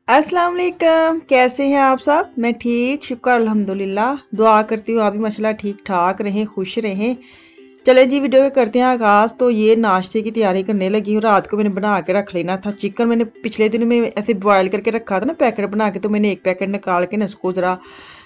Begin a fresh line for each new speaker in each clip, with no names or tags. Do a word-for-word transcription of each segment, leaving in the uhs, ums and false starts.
अस्सलाम वालेकुम, कैसे हैं आप सब? मैं ठीक, शुक्र अल्हम्दुलिल्लाह। दुआ करती हूँ आप भी माशाल्लाह ठीक ठाक रहें, खुश रहें। चले जी वीडियो के करते हैं आगाज़। तो ये नाश्ते की तैयारी करने लगी हूँ। रात को मैंने बना के रख लेना था चिकन। मैंने पिछले दिनों में ऐसे बॉयल करके रखा था ना पैकेट बना के, तो मैंने एक पैकेट निकाल के ना उसको ज़रा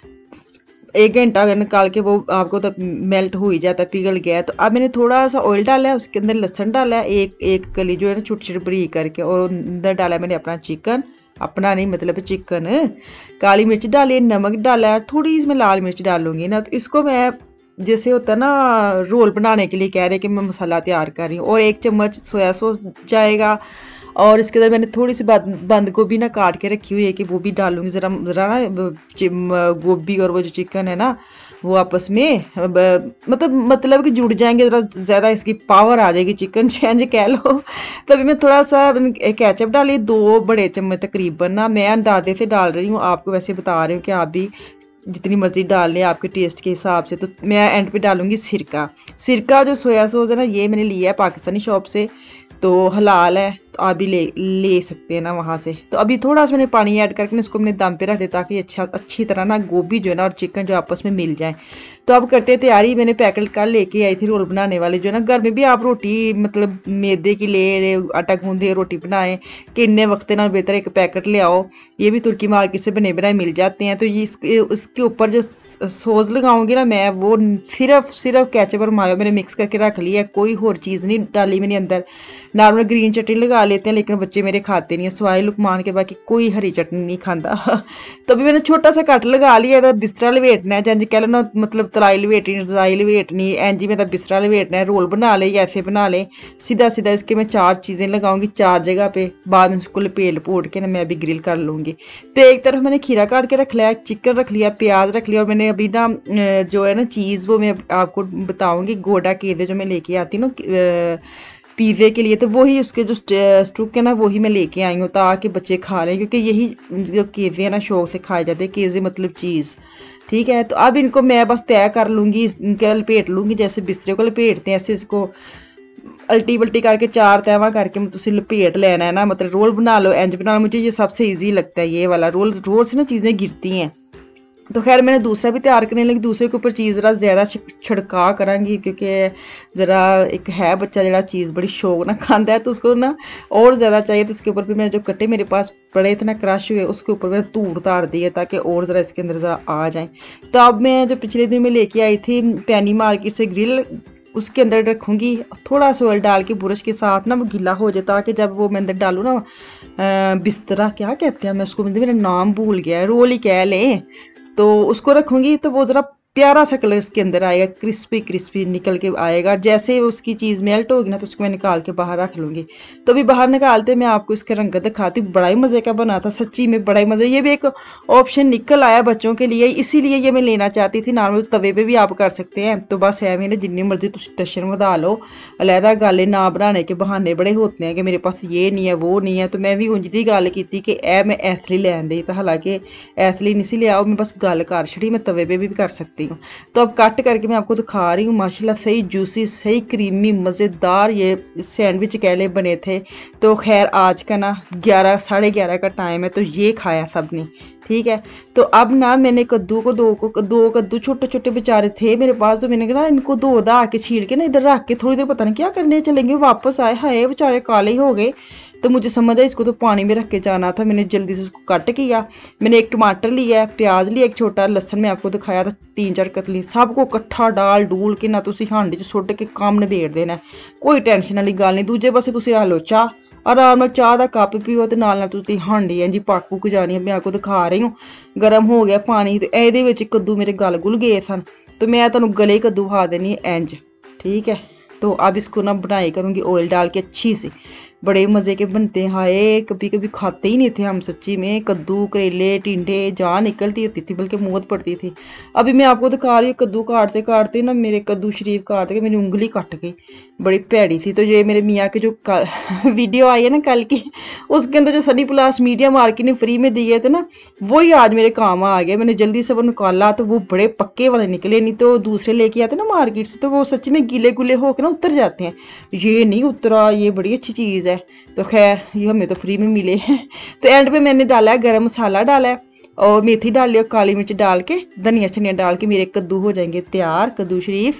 एक घंटा निकाल के वो आपको तो मेल्ट हो ही जाता है, पिघल गया है। तो अब मैंने थोड़ा सा ऑयल डाला है, उसके अंदर लहसुन डाला है, एक एक कली जो है ना छोटी छोटी बरीक करके, और अंदर डाला है मैंने अपना चिकन, अपना नहीं मतलब चिकन। काली मिर्च डाली है, नमक डाला है, थोड़ी इसमें लाल मिर्च डालूंगी ना। तो इसको मैं जैसे होता है ना रोल बनाने के लिए कह रहे कि मैं मसाला तैयार कर रही हूँ। और एक चम्मच सोया सॉस जाएगा, और इसके अंदर मैंने थोड़ी सी बंद गोभी ना काट के रखी हुई है कि वो भी डालूंगी ज़रा ज़रा ना, गोभी और वो जो चिकन है ना वो आपस में मतलब मतलब कि जुड़ जाएंगे, ज़रा ज़्यादा इसकी पावर आ जाएगी, चिकन चेंज कह लो। तभी मैं थोड़ा सा केचप डाली, दो बड़े चम्मच तकरीबन ना, मैं अंदाजे से डाल रही हूँ, आपको वैसे बता रही हूँ कि आप भी जितनी मर्जी डाल लें आपके टेस्ट के हिसाब से। तो मैं एंड पे डालूंगी सिरका। सिरका जो सोया सॉस है ना, ये मैंने लिया है पाकिस्तानी शॉप से, तो हलाल है, तो आप भी ले ले सकते हैं ना वहाँ से। तो अभी थोड़ा सा मैंने पानी ऐड करके इसको मैंने दम पे रख दिया ताकि अच्छा अच्छी तरह ना गोभी जो है ना और चिकन जो आपस में मिल जाए। तो अब करते हैं तैयारी। मैंने पैकेट कल लेके आई थी रोल बनाने वाले, जो है ना घर में भी आप रोटी मतलब मैदे की ले आटा गूंदे रोटी बनाएं कि इन्ने वक्त ना बेहतर एक पैकेट ले आओ। ये भी तुर्की मार्केट से बने बनाए मिल जाते हैं। तो ये उसके ऊपर जो सॉस लगाऊंगी ना मैं, वो सिर्फ सिर्फ केचप और मायो मैंने मिक्स करके रख लिया है, कोई और चीज़ नहीं डाली मैंने अंदर। नॉर्मल ग्रीन चटनी लगा लेते हैं, लेकिन बच्चे मेरे खाते नहीं है, सवाई लुकमान के बाकी कोई हरी चटनी नहीं खाता। तो अभी मैंने छोटा सा कट लगा लिया था, बिस्तरा लपेटना है जंज कह लो ना, मतलब तलाई लपेटनी रजाई लपेटनी एंज में, तो बिस्तरा लपेटना है। रोल बना ले या ऐसे बना ले, सीधा सीधा इसके मैं चार चीज़ें लगाऊंगी चार जगह पे, बाद में उसको लपेट लपोट के ना मैं अभी ग्रिल कर लूँगी। तो एक तरफ मैंने खीरा काट के रख लिया, चिकन रख लिया, प्याज रख लिया, और मैंने अभी ना जो है ना चीज़ वो मैं आपको बताऊँगी, गोडा केदे जो मैं लेके आती हूँ ना पिज़्ज़े के लिए, तो वही उसके जो स्टूक है ना वही मैं लेके आई हूँ ताकि बच्चे खा लें, क्योंकि यही जो केज़े है ना शौक से खाए जाते हैं, केज़े मतलब चीज़। ठीक है, तो अब इनको मैं बस तय कर लूँगी, इनके लपेट लूँगी जैसे बिस्तरे को लपेटते हैं, ऐसे इसको अल्टी बल्टी करके चार तयवा करके मतलब उसे लपेट लेना है ना, मतलब रोल बना लो इंज बना लो। मुझे ये सबसे ईजी लगता है ये वाला रोल, रोल से ना चीज़ें गिरती हैं। तो खैर मैंने दूसरा भी तैयार करने लगी, दूसरे के ऊपर चीज़ ज़रा ज़्यादा छिड़का करांगी, क्योंकि ज़रा एक है बच्चा जरा चीज़ बड़ी शौक ना खाता है, तो उसको ना और ज़्यादा चाहिए। तो उसके ऊपर फिर मैंने जो कट्टे मेरे पास पड़े थे ना क्रश हुए, उसके ऊपर मैंने तूड़ ताड़ दिए ताकि और ज़रा इसके अंदर ज़रा आ जाए। तो अब मैं जो पिछले दिन में लेके आई थी पैनी मार्केट से ग्रिल, उसके अंदर रखूँगी थोड़ा सा ऑयल डाल के ब्रश के साथ ना वो गीला हो जाए, ताकि जब वो मैं अंदर डालूँ ना बिस्तरा क्या कहते हैं मैं उसको, मेरा नाम भूल गया है, रोल ही कह लें, तो उसको रखूँगी तो वो ज़रा प्यारा सा कलर इसके अंदर आएगा, क्रिस्पी क्रिस्पी निकल के आएगा। जैसे उसकी चीज़ मेल्ट होगी ना तो उसको मैं निकाल के बाहर रख लूँगी। तो अभी बाहर निकालते मैं आपको इसका रंग दिखाती हूँ, बड़ा ही मज़े का बना था सच्ची में, बड़ा ही मज़े। ये भी एक ऑप्शन निकल आया बच्चों के लिए, इसीलिए ये मैं लेना चाहती थी। नॉर्मल तवे पर भी आप कर सकते हैं, तो बस है मैंने जितनी मर्जी तुम टशन बधा लो, अलहदा गल ना बनाने के बहाने बड़े होते हैं कि मेरे पास ये नहीं है वो नहीं है। तो मैं भी उंज दी गल की कि ए मैं ऐसली लैन दी, तो हालांकि ऐसली नहीं सी लिया, मैं बस गल कर छड़ी, मैं तवे पर भी कर सकती हूँ। तो अब कट करके मैं आपको दिखा रही हूँ, माशाल्लाह सही जूसी सही क्रीमी मज़ेदार ये सैंडविच कह ले बने थे। तो खैर आज का ना ग्यारह साढ़े ग्यारह का टाइम है, तो ये खाया सबने। ठीक है, तो अब ना मैंने कद्दू को दो को दो कद्दू छोटे छोटे बेचारे थे मेरे पास, तो मैंने कहा इनको दो दा के छील के ना इधर रख के थोड़ी देर पता नहीं क्या करने चलेंगे, वापस आए हाय बेचारे काले ही हो गए। तो मुझे समझ है इसको तो पानी में रख के जाना था, मैंने जल्दी से उसको कट किया। मैंने एक टमाटर लिया है, प्याज लिया एक छोटा, लहसन में आपको दिखाया था तीन चार कतली, सबको इकट्ठा डाल डूल के ना तुसी हांडी च सुੱਟ के काम निबेड़ देना, कोई टेंशन वाली गल नहीं। दूजे पासे तुसी रख लो चाह, आराम नाल चाह दा कप पीओ ते नाल नाल तुसी हांडी है जी पक पुक जानी है। मैं आपको दिखा रही हूँ गर्म हो गया पानी, तो ਇਹਦੇ ਵਿੱਚ कद्दू मेरे गल गुल गए सन, तो मैं ਤੁਹਾਨੂੰ गले कद्दू खा देनी इंज। ठीक है, तो अब इसको ना बनाई करूँगी ऑयल डाल के अच्छी सी, बड़े मज़े के बनते हैं। हाय कभी कभी खाते ही नहीं थे हम सच्ची में, कद्दू करेले टिंडे जान निकलती होती थी बल्कि मौत पड़ती थी। अभी मैं आपको दिखा रही हूँ कद्दू काटते काटते ना मेरे कद्दू शरीफ काट के मेरी उंगली कट गई, बड़ी भैड़ी थी। तो ये मेरे मियाँ की जो वीडियो आई है ना कल की, उसके अंदर जो सनी प्लस मीडिया मार्केट ने फ्री में दिए थे ना, वही आज मेरे काम आ गया। मैंने जल्दी से वो निकाला तो वो बड़े पक्के वाले निकले, नहीं तो दूसरे लेके आते ना मार्केट से तो वो सच्ची में गीले गुले होकर ना उतर जाते हैं। ये नहीं उतरा, ये बड़ी अच्छी चीज़ चीज़ है, तो खैर ये हमें तो फ्री में मिले हैं। तो एंड पे मैंने डाला है गरम मसाला डाला है और मेथी डाली और काली मिर्च डाल के धनिया शनिया डाल के मेरे कद्दू हो जाएंगे तैयार, कद्दू शरीफ।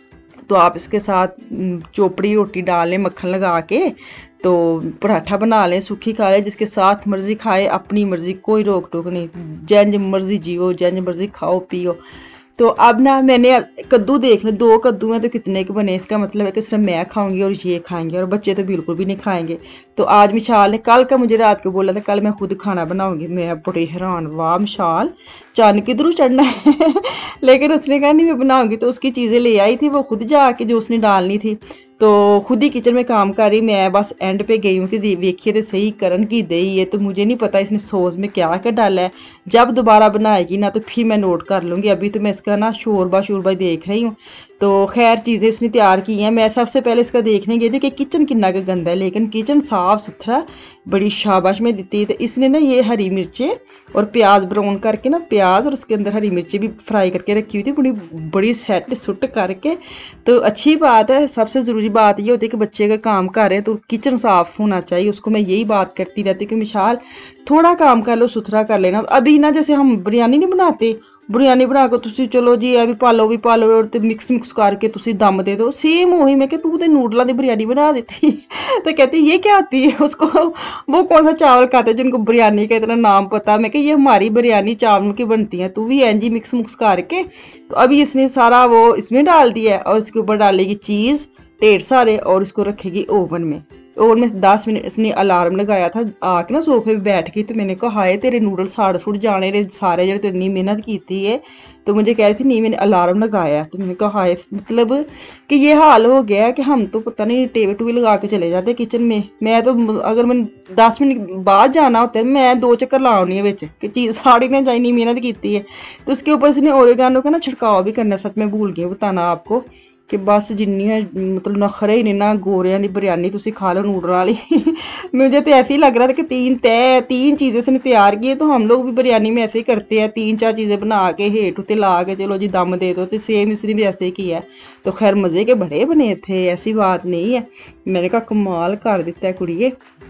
तो आप इसके साथ चोपड़ी रोटी डाल लें मक्खन लगा के, तो पराठा बना लें, सूखी खा लें, जिसके साथ मर्जी खाए, अपनी मर्जी, कोई रोक टोक नहीं, जंज मर्जी जियो, जंज मर्जी खाओ पियो। तो अब ना मैंने कद्दू देख लें, दो कद्दू हैं तो कितने के बने, इसका मतलब है कि सिर्फ मैं खाऊंगी और ये खाएंगे और बच्चे तो बिल्कुल भी नहीं खाएंगे। तो आज मिशाल ने कल का मुझे रात को बोला था कल मैं खुद खाना बनाऊंगी। मैं बड़ी हैरान, वाह मिशाल चांद किधरों चढ़ना है लेकिन उसने कहा नहीं मैं बनाऊंगी। तो उसकी चीज़ें ले आई थी वो खुद जाके जो उसने डालनी थी, तो खुद ही किचन में काम कर रही, मैं बस एंड पे गई हूँ कि देखिए तो सही करण की दही है। तो मुझे नहीं पता इसने सॉस में क्या क्या डाला है, जब दोबारा बनाएगी ना तो फिर मैं नोट कर लूँगी। अभी तो मैं इसका ना शोरबा शोरबा देख रही हूँ। तो खैर चीज़ें इसने तैयार की हैं। मैं सबसे पहले इसका देखने गई थी कि किचन कितना का गंदा है, लेकिन किचन साफ़ सुथरा, बड़ी शाबाश में दी। तो इसने ना ये हरी मिर्चें और प्याज ब्राउन करके ना, प्याज और उसके अंदर हरी मिर्चें भी फ्राई करके रखी हुई थी, बड़ी बड़ी सेट सुट करके। तो अच्छी बात है। सबसे ज़रूरी बात ये होती है कि बच्चे अगर काम कर रहे हैं तो किचन साफ़ होना चाहिए। उसको मैं यही बात करती रहती हूँ कि मिशाल थोड़ा काम कर लो, सुथरा कर लेना। अभी ना जैसे हम बिरयानी नहीं बनाते, बिरयानी बना के तुसी चलो जी अभी पालो भी पालो और मिक्स मिक्स करके तुसी दम दे दो, सेम वही। मैं कि तू तो नूडलों की बिरयानी बना देती तो कहती ये क्या आती है उसको, वो कौन सा चावल खाते हैं जिनको बिरयानी का इतना नाम पता। मैं कि ये हमारी बिरयानी चावल की बनती है, तू भी एंजी मिक्स मिक्स करके। तो अभी इसने सारा वो इसमें डाल दिया है और इसके ऊपर डालेगी चीज़ ढेर सारे और इसको रखेगी ओवन में। ओवन में दस मिनट इसने अलार्म लगाया था, आके ना सोफे पे बैठ गई। तो मैंने कहा हाय तेरे नूडल साड़ सुड़ जाने रे सारे जो इतनी मेहनत की थी है। तो मुझे कह रही थी नहीं मैंने अलार्म लगाया। तो मैंने कहा हाय, मतलब कि ये हाल हो गया है कि हम तो पता नहीं टेबल टूबी लगा के चले जाते किचन में। मैं तो अगर मैंने दस मिनट बाद जाना होता है मैं दो चक्कर लानी है बिच कि चीज़ साड़ी ना जाए, नहीं मेहनत की है। तो उसके ऊपर इसने ओरेगानो का ना छिड़काव भी करना, सच में भूल गई बताना आपको कि बस जिन्नी मतलब नखरे ही नहीं ना गोरियां की बिरयानी तुसी खा लो नूडल वाली मुझे तो ऐसे ही लग रहा था कि तीन तय तीन चीज़ें से तैयार की है। तो हम लोग भी बिरयानी में ऐसे ही करते हैं, तीन चार चीज़ें बना के हेठ उते ला के चलो जी दम दे दो। तो सेम इसने भी ऐसे ही किया है। तो खैर मज़े के बड़े बने थे, ऐसी बात नहीं है। मैंने कहा कमाल कर देता है कुड़िए।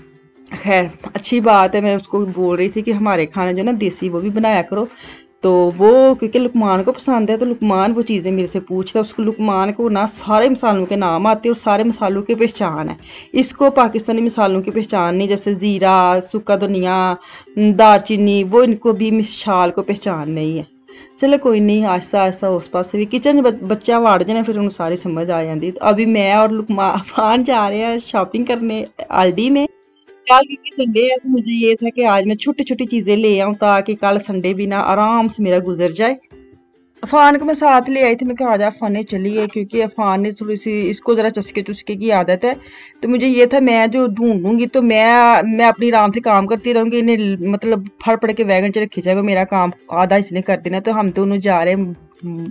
खैर अच्छी बात है। मैं उसको बोल रही थी कि हमारे खाने जो ना देसी वो भी बनाया करो। तो वो क्योंकि लुकमान को पसंद है तो लुकमान वो चीज़ें मेरे से पूछता है। उसको लुकमान को ना सारे मसालों के नाम आते हैं और सारे मसालों की पहचान है। इसको पाकिस्तानी मसालों की पहचान नहीं, जैसे ज़ीरा, सूखा धनिया, दालचीनी, वो इनको भी मिसाल को पहचान नहीं है। चलो कोई नहीं, आहिस्ता आहिस्ता उस पास से भी किचन बच्चा वाड़ जाए फिर उन्हें सारी समझ आ जाती। तो अभी मैं और लुकमान जा रहे हैं शॉपिंग करने आल्डी में। कल क्योंकि संडे है तो मुझे ये था कि आज मैं छोटी छोटी चीज़ें ले आऊँ ताकि कल संडे भी ना आराम से मेरा गुजर जाए। अफान को मैं साथ ले आई थी, मैं कहा जा अफान ने चली है क्योंकि अफान ने थोड़ी सी इसको ज़रा चस्के चुस्के की आदत है। तो मुझे ये था मैं जो ढूंढूंगी तो मैं मैं अपनी आराम से काम करती रहूँगी, इन्हें मतलब फड़ फड़ के वैगन च रखी जाएगा, मेरा काम आधा इसने कर देना। तो हम दोनों जा रहे हैं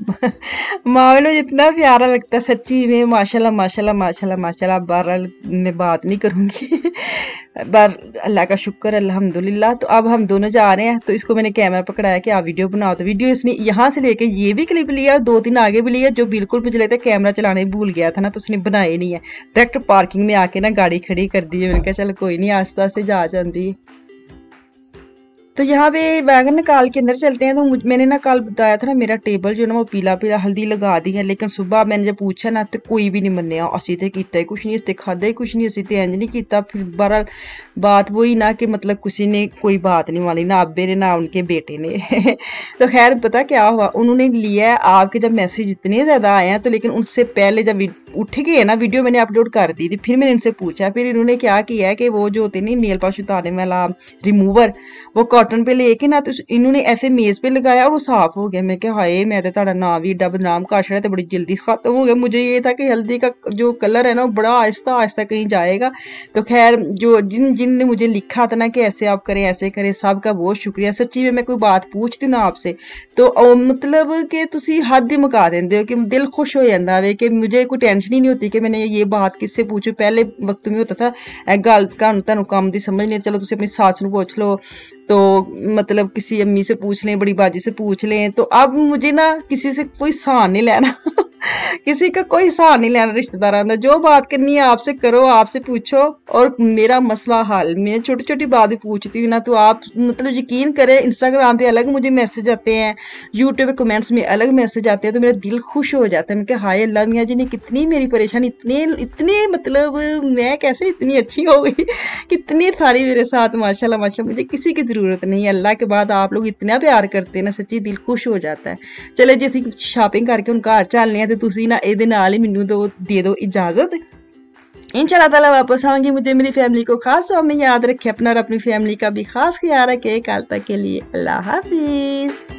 मामलो जितना प्यारा लगता है सच्ची में, माशाल्लाह माशाल्लाह माशाल्लाह माशाल्लाह। बहरहाल मैं बात नहीं करूँगी बार अल्लाह का शुक्र अल्हम्दुलिल्लाह। तो अब हम दोनों जा रहे हैं। तो इसको मैंने कैमरा पकड़ाया कि आप वीडियो बनाओ। तो वीडियो इसने यहाँ से लेके ये भी क्लिप लिया और दो तीन आगे भी लिया, जो बिल्कुल मुझे लगता है कैमरा चलाने भूल गया था ना, तो उसने बनाए नहीं है। डायरेक्ट पार्किंग में आके ना गाड़ी खड़ी कर दी है। मैंने कहा चल कोई नहीं आस्ते आस्ते जा जाती। तो यहाँ पे वैगन निकाल के अंदर चलते हैं। तो मुझ मैंने ना कल बताया था ना मेरा टेबल जो ना वो पीला पीला हल्दी लगा दी है, लेकिन सुबह मैंने जब पूछा ना तो कोई भी नहीं मन्निया। असी तो किया कुछ नहीं, इससे खादा ही कुछ नहीं, असी तो इंज नहीं किया। फिर बहरहाल बात वही ना कि मतलब किसी ने कोई बात नहीं वाली, ना अब्बे ने ना उनके बेटे ने तो खैर पता क्या हुआ, उन्होंने लिया है आपके जब मैसेज इतने ज़्यादा आए हैं तो, लेकिन उनसे पहले जब उठ गए ना वीडियो मैंने अपलोड कर दी थी, फिर मैंने इनसे पूछा। फिर इन्होंने क्या किया है कि वो जो होते नहीं नेल पॉलिश उतारने वाला रिमूवर, वो कॉटन पे लेके ना तो इन्होंने ऐसे मेज पे लगाया और वो साफ हो गया। मैं क्या हाय मैं तो ताड़ा ना भी डब नाम का है तो बड़ी जल्दी खत्म हो गया। मुझे ये था कि हल्दी का जो कलर है ना वो बड़ा आहिस्ता आहिस्ता कहीं जाएगा। तो खैर जो जिन जिन ने मुझे लिखा था ना कि ऐसे आप करें ऐसे करें, सबका बहुत शुक्रिया। सच्ची में मैं कोई बात पूछती ना आपसे तो मतलब कि तुसी हद ही मुका देंगे हो कि दिल खुश हो जाता है कि मुझे कोई टेंशन ही नहीं होती कि मैंने ये बात किससे पूछू। पहले वक्त में होता था गल तुहानू काम की समझ नहीं, चलो तुसी अपनी सास नूं पूछ लो, तो मतलब किसी अम्मी से पूछ लें, बड़ी बाजी से पूछ लें। तो अब मुझे ना किसी से कोई सान नहीं लेना किसी का कोई सहारा नहीं लेना रिश्तेदारों का। जो बात करनी है आपसे करो, आपसे पूछो और मेरा मसला हल। मैं छोटी छोटी बात भी पूछती हूँ ना, तो आप मतलब यकीन करें, इंस्टाग्राम पे अलग मुझे मैसेज आते हैं, यूट्यूब पे कमेंट्स में अलग मैसेज आते हैं, तो मेरा दिल खुश हो जाता है। मैं कहा हाय अल्लाह मियाँ जी ने कितनी मेरी परेशानी, इतने इतने मतलब मैं कैसे इतनी अच्छी हो गई, कितनी सारी मेरे साथ माशाल्लाह माशाल्लाह। मुझे किसी की ज़रूरत नहीं है, अल्लाह के बाद आप लोग इतना प्यार करते हैं ना, सच्ची दिल खुश हो जाता है। चले जी ਅਸੀਂ ਸ਼ਾਪਿੰਗ ਕਰਕੇ ਹੁਣ ਘਰ ਚੱਲਨੇ ਆ, ਤੇ ਤੁਸੀਂ ਨਾ ਇਹਦੇ ਨਾਲ ਹੀ ਮੈਨੂੰ ਦੋ ਦੇ ਦਿਓ इजाजत। इंशाल्लाह ताला वापस आऊंगी। मुझे मेरी फैमिली को खास दुआ में याद रखे, अपना और अपनी फैमिली का भी खास ख्याल रखे। कल तक के लिए अल्लाह हाफिज।